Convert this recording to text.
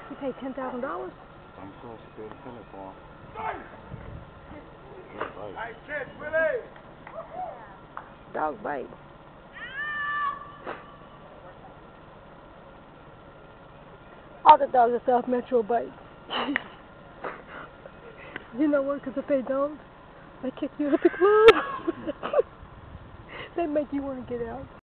You paid $10,000? I'm supposed to be a penny for him. Hey, kids, Willie! Dog bite. All the dogs are South Metro bite. You know what? Because if they don't, they kick you out the club. They make you want to get out.